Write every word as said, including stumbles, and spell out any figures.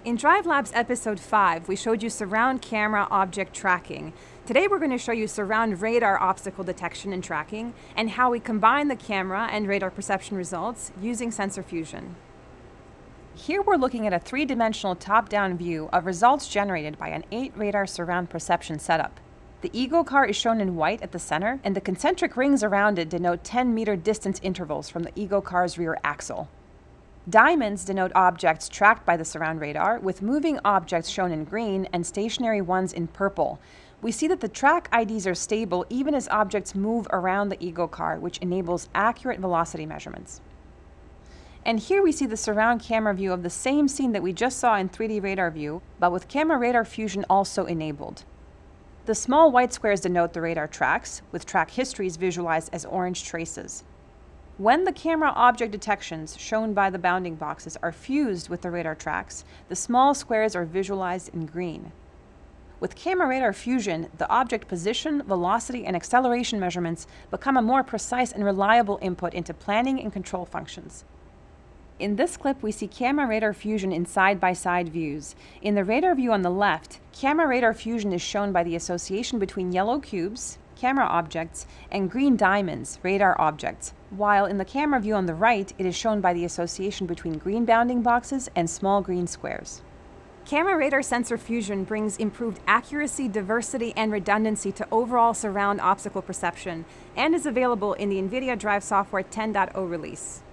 In Drive Labs Episode five, we showed you surround camera object tracking. Today we're going to show you surround radar obstacle detection and tracking, and how we combine the camera and radar perception results using sensor fusion. Here we're looking at a three-dimensional top-down view of results generated by an eight radar surround perception setup. The Ego car is shown in white at the center, and the concentric rings around it denote ten meter distance intervals from the Ego car's rear axle. Diamonds denote objects tracked by the surround radar, with moving objects shown in green and stationary ones in purple. We see that the track I Ds are stable even as objects move around the Ego car, which enables accurate velocity measurements. And here we see the surround camera view of the same scene that we just saw in three D radar view, but with camera radar fusion also enabled. The small white squares denote the radar tracks, with track histories visualized as orange traces. When the camera object detections shown by the bounding boxes are fused with the radar tracks, the small squares are visualized in green. With camera radar fusion, the object position, velocity, and acceleration measurements become a more precise and reliable input into planning and control functions. In this clip, we see camera radar fusion in side-by-side views. In the radar view on the left, camera radar fusion is shown by the association between yellow cubes, camera objects, and green diamonds, radar objects, while in the camera view on the right, it is shown by the association between green bounding boxes and small green squares. Camera radar sensor fusion brings improved accuracy, diversity, and redundancy to overall surround obstacle perception, and is available in the NVIDIA Drive Software ten point oh release.